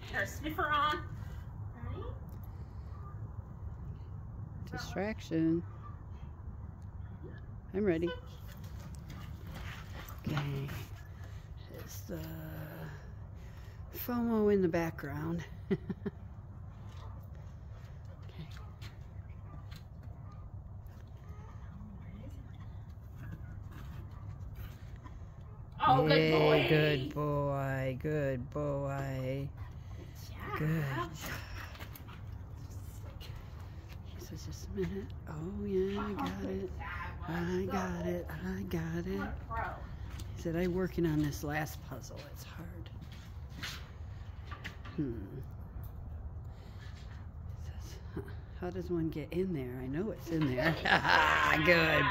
Our sniffer on. Ready? Distraction. I'm ready. Okay. It's the FOMO in the background. Okay. Oh, good boy. Yay, good boy. Good boy. Good. So just a minute. Oh yeah, I got it. I got it. I got it. He said, I'm working on this last puzzle. It's hard. He says, how does one get in there? I know it's in there. Good